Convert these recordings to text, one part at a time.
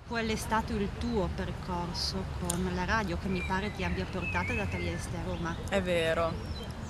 Qual è stato il tuo percorso con la radio che mi pare ti abbia portata da Trieste a Roma? È vero.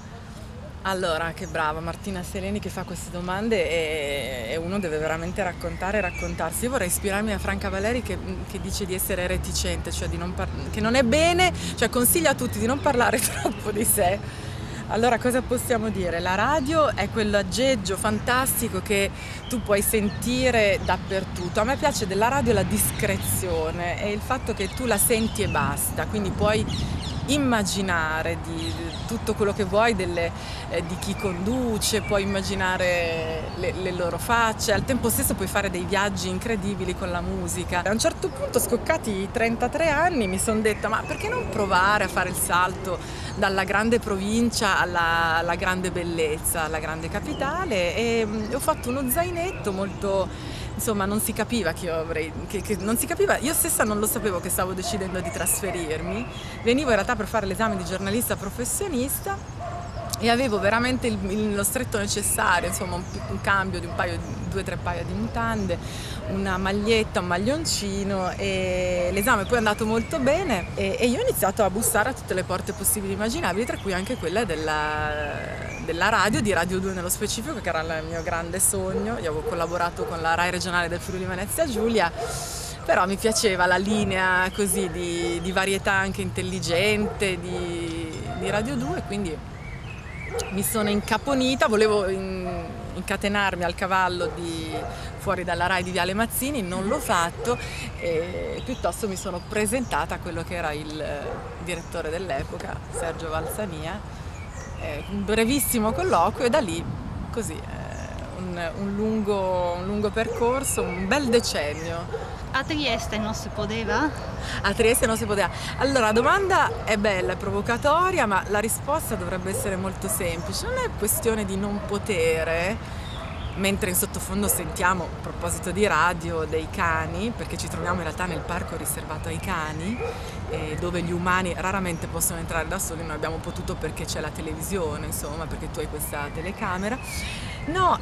Allora, che brava Martina Seleni che fa queste domande e uno deve veramente raccontare e raccontarsi. Io vorrei ispirarmi a Franca Valeri che dice di essere reticente, cioè che non è bene, cioè consiglia a tutti di non parlare troppo di sé. Allora cosa possiamo dire? La radio è quell'aggeggio fantastico che tu puoi sentire dappertutto. A me piace della radio la discrezione e il fatto che tu la senti e basta, quindi puoi immaginare di tutto quello che vuoi di chi conduce, puoi immaginare le loro facce, al tempo stesso puoi fare dei viaggi incredibili con la musica. A un certo punto, scoccati i 33 anni, mi sono detta ma perché non provare a fare il salto dalla grande provincia alla grande bellezza, alla grande capitale, e ho fatto uno zainetto molto. Insomma, non si capiva che non si capiva, io stessa non lo sapevo che stavo decidendo di trasferirmi. Venivo in realtà per fare l'esame di giornalista professionista e avevo veramente lo stretto necessario, insomma un cambio di 2 o 3 paia di mutande, una maglietta, un maglioncino, e l'esame poi è andato molto bene e io ho iniziato a bussare a tutte le porte possibili e immaginabili, tra cui anche quella della radio, di Radio 2 nello specifico, che era il mio grande sogno. Io avevo collaborato con la Rai regionale del Friuli Venezia Giulia, però mi piaceva la linea così di varietà anche intelligente di Radio 2, quindi mi sono incaponita, volevo incatenarmi al cavallo fuori dalla Rai di Viale Mazzini, non l'ho fatto e piuttosto mi sono presentata a quello che era il direttore dell'epoca, Sergio Valsania, un brevissimo colloquio e da lì così un lungo percorso, un bel decennio. A Trieste non si poteva? A Trieste non si poteva. Allora, la domanda è bella, è provocatoria, ma la risposta dovrebbe essere molto semplice. Non è questione di non potere, mentre in sottofondo sentiamo, a proposito di radio, dei cani, perché ci troviamo in realtà nel parco riservato ai cani, dove gli umani raramente possono entrare da soli. Noi abbiamo potuto perché c'è la televisione, insomma, perché tu hai questa telecamera. No,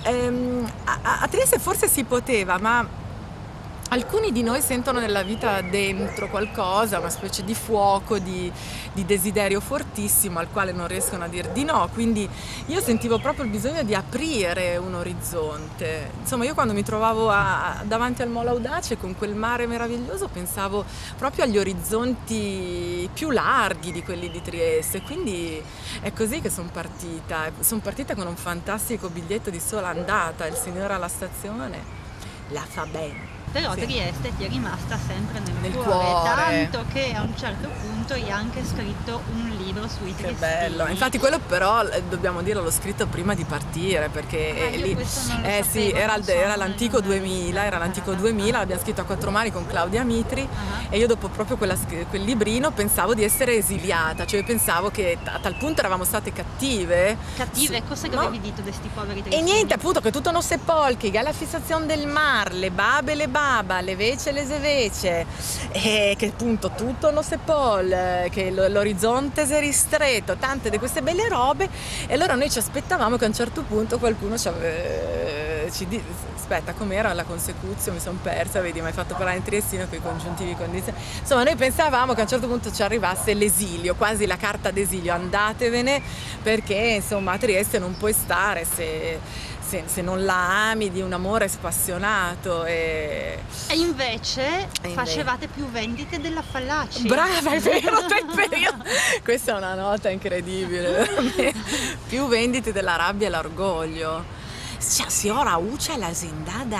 a Trieste forse si poteva, ma alcuni di noi sentono nella vita dentro qualcosa, una specie di fuoco, di desiderio fortissimo al quale non riescono a dir di no, quindi io sentivo proprio il bisogno di aprire un orizzonte. Insomma, io quando mi trovavo davanti al Molo Audace con quel mare meraviglioso pensavo proprio agli orizzonti più larghi di quelli di Trieste, quindi è così che sono partita con un fantastico biglietto di sola andata, il signore alla stazione la fa bene. Però Sì. Trieste ti è rimasta sempre nel Nel cuore, cuore. tanto che a un certo punto hai anche scritto un libro sui Che triestini. bello, infatti quello però dobbiamo dirlo, l'ho scritto prima di partire perché io lì questo non lo sì, sapevo, era non so, l'antico non- 2000, era l'antico 2000, l'abbiamo scritto a 4 mani con Claudia Mitri Ah. e io dopo proprio quel librino pensavo di essere esiliata, cioè pensavo che a tal punto eravamo state cattive. Cattive, cosa che No. avevi detto di questi poveri E triestini? niente, appunto, che tutto non se polchi, che è la fissazione del mar, le babe, le baba, le vece, le sevece, e che appunto tutto non se pol, che l'orizzonte si è ristretto, tante di queste belle robe, e allora noi ci aspettavamo che a un certo punto qualcuno aspetta, com'era la consecuzione, mi sono persa, vedi, mi hai fatto parlare in triestino con i congiuntivi condizionati. Insomma, noi pensavamo che a un certo punto ci arrivasse l'esilio, quasi la carta d'esilio, andatevene, perché insomma a Trieste non puoi stare se non la ami di un amore spassionato. E invece facevate più vendite della Fallaci. Brava, è vero, questa è una nota incredibile, veramente. Più vendite della rabbia e l'orgoglio. Cioè, si ora uccia la zindada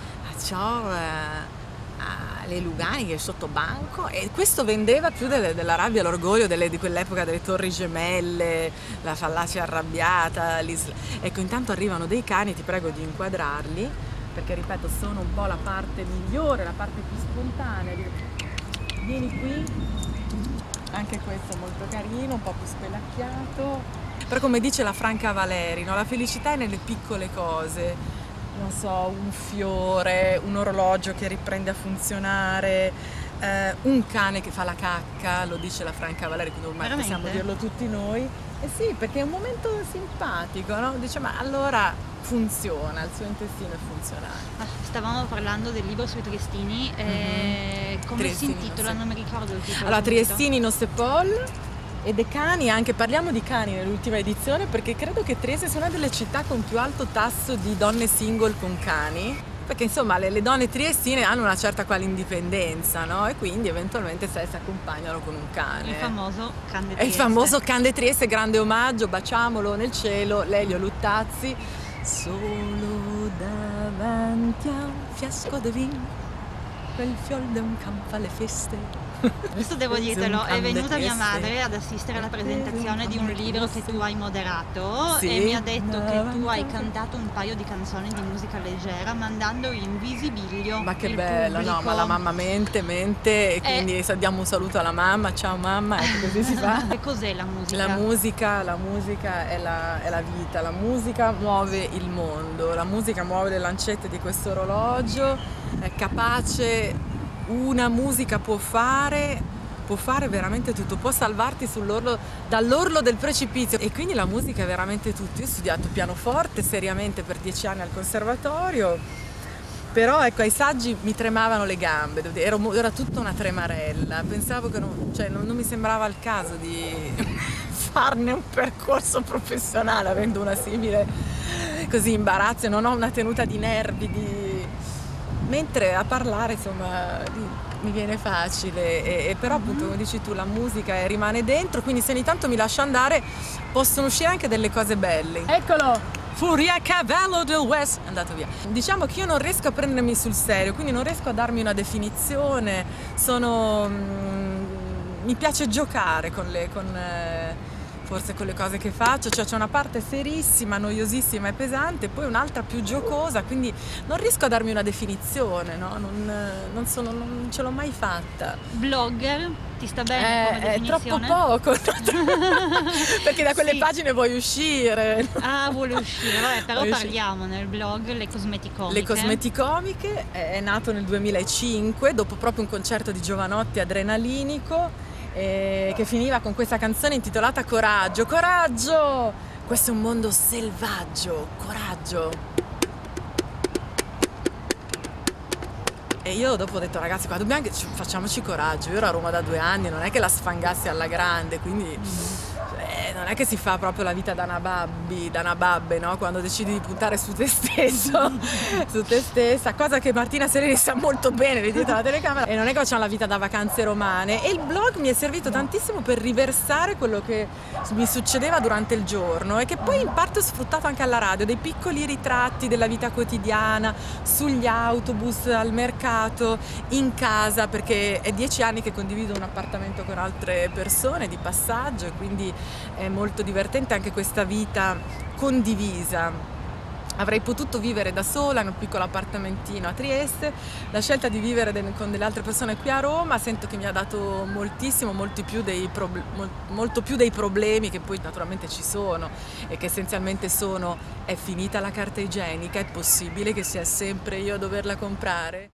le Lugani che è sotto banco, e questo vendeva più della rabbia e l'orgoglio di quell'epoca, delle torri gemelle, la Fallacia arrabbiata. Ecco, intanto arrivano dei cani, ti prego di inquadrarli, perché ripeto sono un po' la parte migliore, la parte più spontanea. Vieni qui, anche questo è molto carino, un po' più spelacchiato, però come dice la Franca Valeri, no? La felicità è nelle piccole cose, non so, un fiore, un orologio che riprende a funzionare, un cane che fa la cacca, lo dice la Franca Valeri, quindi ormai Veramente? possiamo dirlo tutti noi. Eh sì, perché è un momento simpatico, no? Dice, ma allora funziona, il suo intestino è funzionale. Stavamo parlando del libro sui triestini, Come si Triestini intitola? Non mi ricordo il titolo. Allora, subito. Triestini no se Paul e De Cani, anche parliamo di cani nell'ultima edizione, perché credo che Trieste sia una delle città con più alto tasso di donne single con cani, perché insomma le donne triestine hanno una certa quale indipendenza, no? E quindi eventualmente si accompagnano con un cane. Il famoso Can de È il Trieste. famoso Can de Trieste, grande omaggio, baciamolo nel cielo, Lelio Luttazzi. Solo davanti a un fiasco di vino, quel fiol de un campo alle feste. Questo devo dirtelo, è venuta mia madre ad assistere alla presentazione di un libro che tu hai moderato Sì. e mi ha detto che tu hai cantato un paio di canzoni di musica leggera mandando in visibilio Ma che il bello, no? pubblico. Ma la mamma mente e quindi diamo un saluto alla mamma, ciao mamma, ecco così si fa. E cos'è la musica? La musica è la vita, la musica muove il mondo, la musica muove le lancette di questo orologio, è capace, una musica può fare veramente tutto, può salvarti dall'orlo del precipizio, e quindi la musica è veramente tutto. Io ho studiato pianoforte seriamente per 10 anni al conservatorio, però ecco, ai saggi mi tremavano le gambe, era tutta una tremarella, pensavo che non mi sembrava il caso di farne un percorso professionale avendo una simile così imbarazzo, non ho una tenuta di nervi, mentre a parlare insomma mi viene facile, e però appunto come dici tu la musica rimane dentro, quindi se ogni tanto mi lascio andare possono uscire anche delle cose belle. Eccolo! Furia Cavallo del West è andato via. Diciamo che io non riesco a prendermi sul serio, quindi non riesco a darmi una definizione, mi piace giocare forse con le cose che faccio, cioè c'è una parte serissima, noiosissima e pesante, poi un'altra più giocosa, quindi non riesco a darmi una definizione, no? Non ce l'ho mai fatta. Blogger? Ti sta bene come È definizione? troppo poco, perché da quelle Sì. pagine vuoi uscire. Ah, vuole uscire, vabbè, però Vuoi uscire. parliamo nel blog Le Cosmeticomiche. Le Cosmeticomiche è nato nel 2005, dopo proprio un concerto di Giovanotti adrenalinico, che finiva con questa canzone intitolata Coraggio, coraggio! Questo è un mondo selvaggio, coraggio! E io dopo ho detto ragazzi, qua facciamoci coraggio, io ero a Roma da 2 anni, non è che la sfangassi alla grande, quindi non è che si fa proprio la vita da una babbe, no? Quando decidi di puntare su te stesso, su te stessa, cosa che Martina Sereni sa molto bene, lì dietro la telecamera, e non è che facciamo la vita da vacanze romane, e il blog mi è servito tantissimo per riversare quello che mi succedeva durante il giorno e che poi in parte ho sfruttato anche alla radio, dei piccoli ritratti della vita quotidiana, sugli autobus, al mercato, in casa, perché è 10 anni che condivido un appartamento con altre persone di passaggio, e quindi è molto divertente anche questa vita condivisa. Avrei potuto vivere da sola in un piccolo appartamentino a Trieste, la scelta di vivere con delle altre persone qui a Roma sento che mi ha dato moltissimo, molto più dei problemi che poi naturalmente ci sono, e che essenzialmente sono: è finita la carta igienica, è possibile che sia sempre io a doverla comprare?